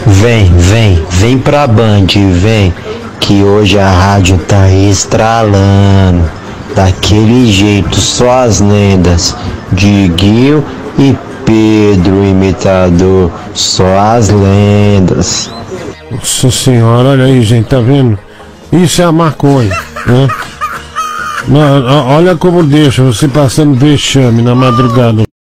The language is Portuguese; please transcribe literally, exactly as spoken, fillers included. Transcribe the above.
Vem, vem, vem pra Band, vem, que hoje a rádio tá estralando, daquele jeito, só as lendas, Diguinho e Pedro, imitador, só as lendas. Nossa senhora, olha aí, gente, tá vendo? Isso é a maconha, né? Olha como deixa você passando vexame na madrugada.